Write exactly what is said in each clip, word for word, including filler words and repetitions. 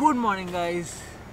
Good morning guys.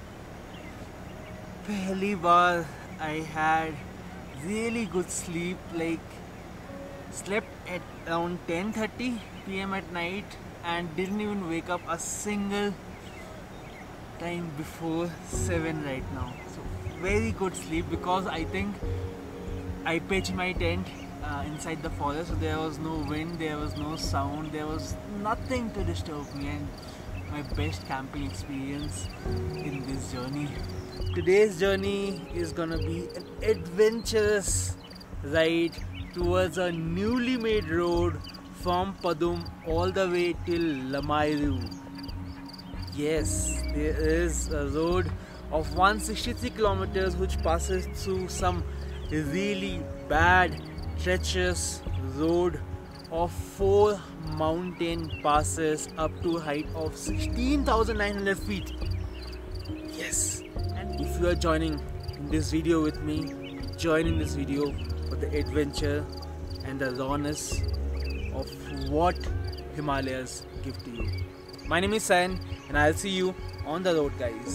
पहली बार I had really good sleep, like slept at around ten thirty p m at night and didn't even wake up a single time before seven right now. So very good sleep because I think I pitched my tent uh, inside the forest, so there was no wind, there was no sound, there was nothing to disturb me, and my best camping experience in this journey. Today's journey is gonna be an adventurous ride towards a newly made road from Padum all the way till Lamayuru. Yes, there is a road of one hundred sixty-three kilometers which passes through some really bad, treacherous road of four mountain passes up to a height of sixteen thousand nine hundred feet. Yes, and if you are joining in this video with me, join in this video for the adventure and the rawness of what Himalayas give to you. My name is Sayan and I'll see you on the road, guys.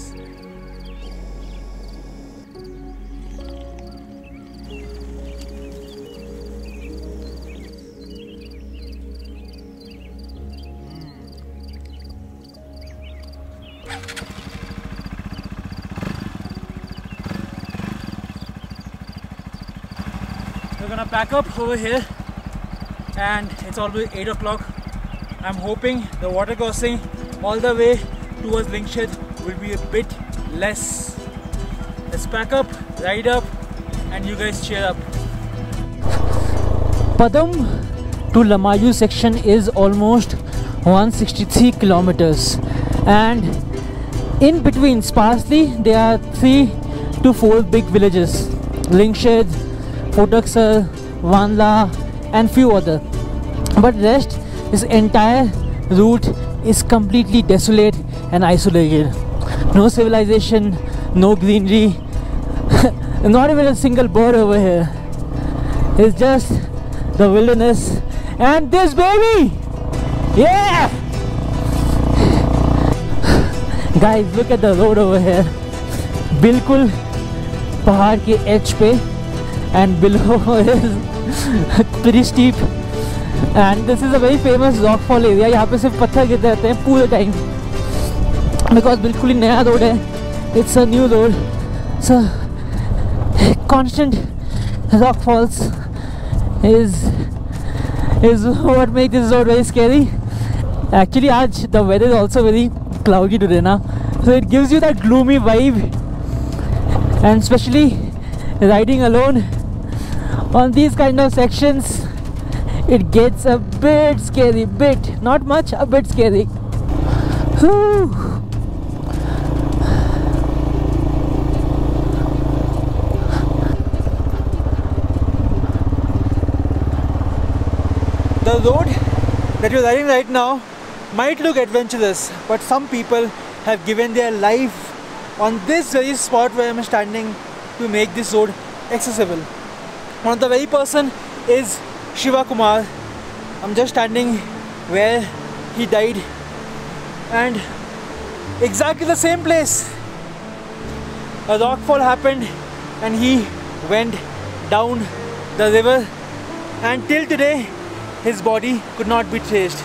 We're gonna pack up over here and it's already eight o'clock. I'm hoping the water crossing all the way towards Lingshed will be a bit less. Let's pack up, ride up, and you guys cheer up. Padum to Lamayuru section is almost one hundred sixty-three kilometers, and in between sparsely there are three to four big villages: Lingshed, Photaksar, Vanla and few other. But rest, this entire route is completely desolate and isolated. No civilization, no greenery, not even a single bird over here. It's just the wilderness and this baby! Yeah! Guys, look at the road over here. बिल्कुल पहाड़ के edge पे, and below is pretty steep, and this is a very famous rockfall area. यहाँ पे सिर्फ पत्थर गिरते रहते हैं पूरे टाइम because बिल्कुल ही नया रोड है. It's a new road, so constant rockfalls is is what makes this road very scary. Actually आज the weather is also very cloudy today now, so it gives you that gloomy vibe, and especially riding alone on these kind of sections, it gets a bit scary, bit, not much, a bit scary. Whew. The road that you're riding right now might look adventurous, but some people have given their life on this very spot where I'm standing to make this road accessible. One of the very person is Shiva Kumar. I'm just standing where he died, and exactly the same place a rockfall happened and he went down the river, and till today his body could not be traced.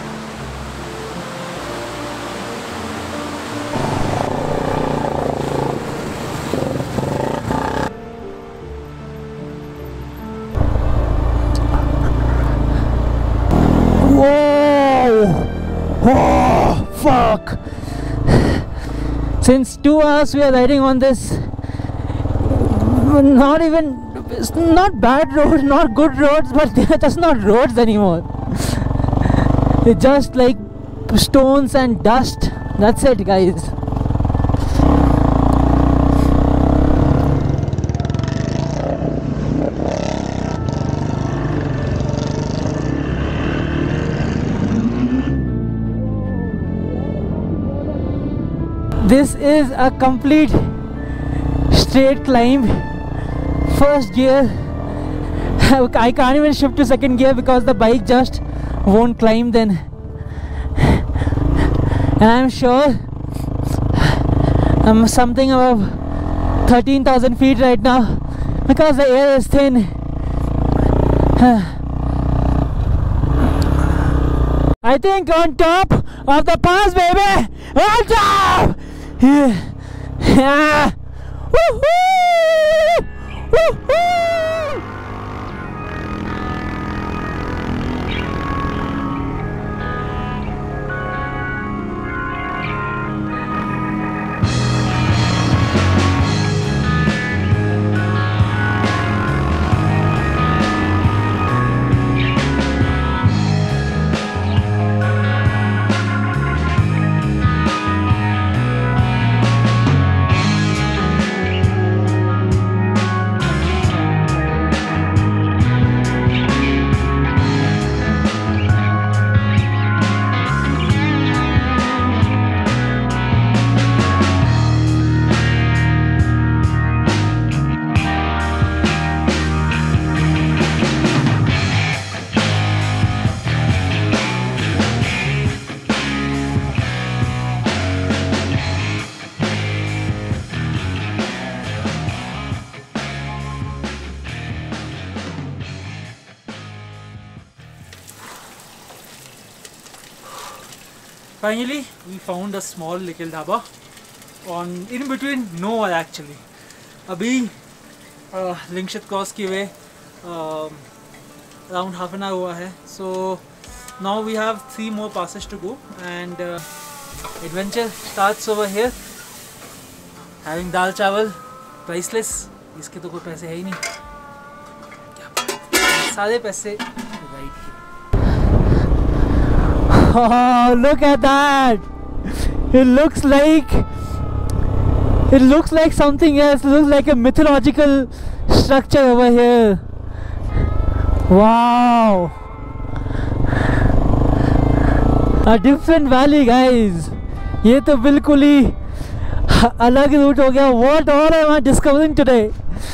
Oh, fuck! Since two hours we are riding on this not even, it's not bad roads, not good roads, but they are just not roads anymore. It's just like stones and dust. That's it, guys. This is a complete straight climb. First gear, I can't even shift to second gear because the bike just won't climb then. And I'm sure I'm something above thirteen thousand feet right now because the air is thin. I think on top of the pass, baby! On top! Yeah. Yeah. Woohoo! Woohoo! Finally, we found a small little dhaba on in between nowhere actually. Abhi uh, Linkshit cross kiye हुए um, around half an hour हुआ है. So now we have three more passes to go and uh, adventure starts over here. Having dal chawal, priceless. इसके तो कोई पैसे है ही नहीं. सारे पैसे right. Oh, look at that! It looks like it looks like something else. It looks like a mythological structure over here. Wow! A different valley, guys. ये तो बिल्कुल ही अलग रूट हो गया. What all am I discovering today?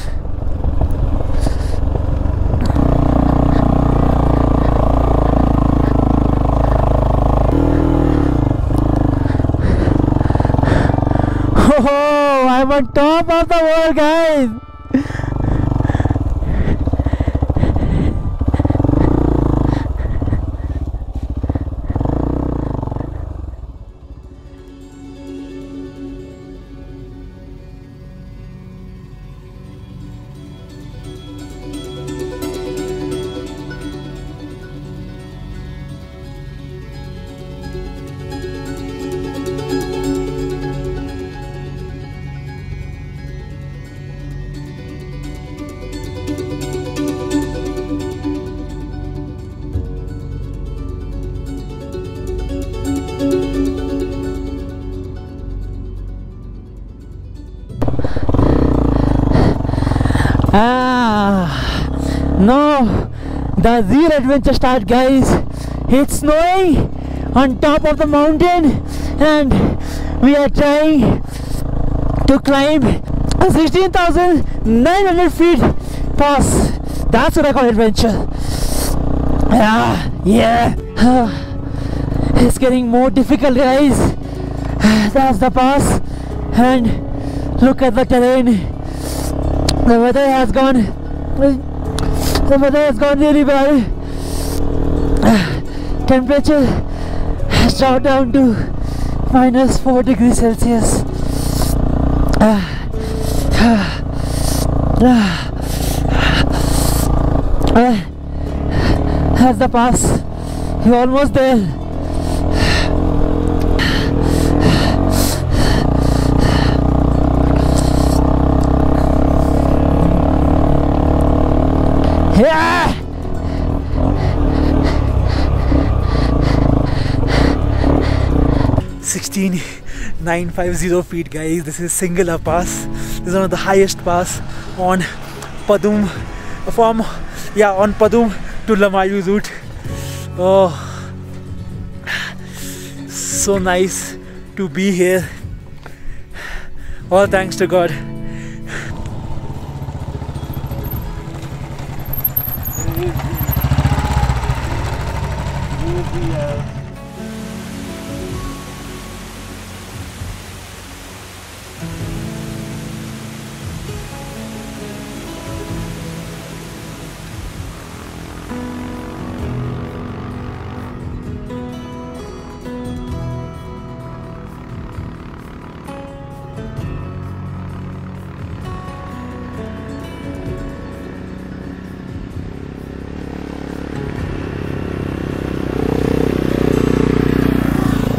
Oh, I'm on top of the world, guys. Ah, no, the real adventure start, guys. It's snowing on top of the mountain and we are trying to climb a sixteen thousand nine hundred feet pass. That's what I call adventure. Ah, yeah. It's getting more difficult, guys. That's the pass and look at the terrain. The weather has gone the weather has gone really bad. Temperature has dropped down to minus four degrees Celsius. That's the pass. You're almost there. Yeah! sixteen thousand nine hundred fifty feet, guys. This is Singala Pass. This is one of the highest pass on Padum from yeah on Padum to Lamayu route. Oh, so nice to be here. All thanks to God.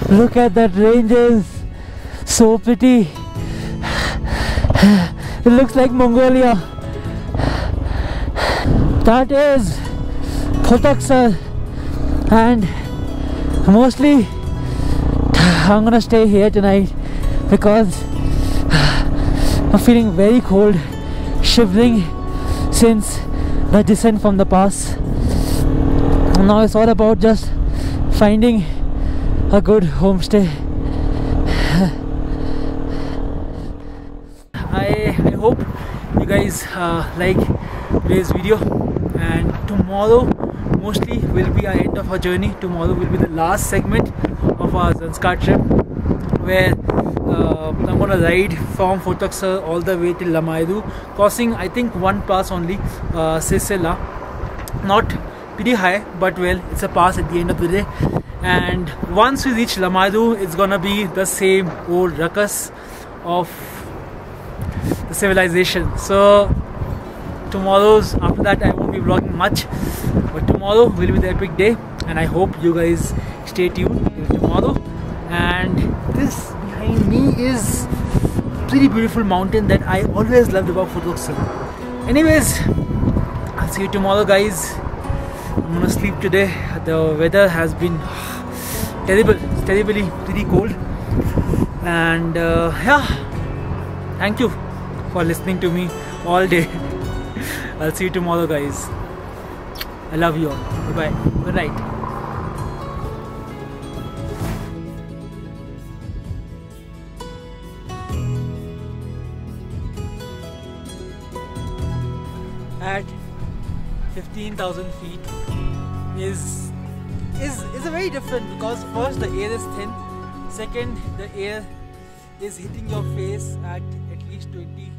Look at that ranges, so pretty. It looks like Mongolia. That is Photoksa, and mostly I'm gonna stay here tonight because I'm feeling very cold, shivering since the descent from the pass. Now it's all about just finding a good homestay. I, I hope you guys uh, like today's video, and tomorrow mostly will be our end of our journey. Tomorrow will be the last segment of our Zanskar trip, where uh, I'm gonna ride from Photoksa all the way till Lamayuru, crossing I think one pass only, uh, Sisela. Not pretty high, but well, it's a pass at the end of the day. And once we reach Lamayuru, it's gonna be the same old ruckus of the civilization. So tomorrow's, after that I won't be vlogging much, but tomorrow will be the epic day, and I hope you guys stay tuned till tomorrow. And this behind me is a pretty beautiful mountain that I always loved about Photoksa. Anyways, I'll see you tomorrow, guys. I'm gonna sleep today. The weather has been terrible, it's terribly pretty cold, and uh, yeah, thank you for listening to me all day. I'll see you tomorrow, guys. I love you all. Bye bye. Good night. At fifteen thousand feet is is is a very different, because first the air is thin, second the air is hitting your face at at least twenty